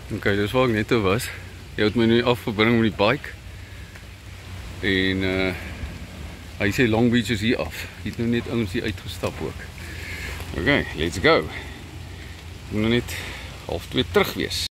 Ok, dis waar ek net toe was. Jy het my nu afgebring met die bike. En hy sê Long Beach is hier af. Hy het nou net ouens hier uitgestap ook. Ok, let's go. Ek moet nou net 1:30 terug wees.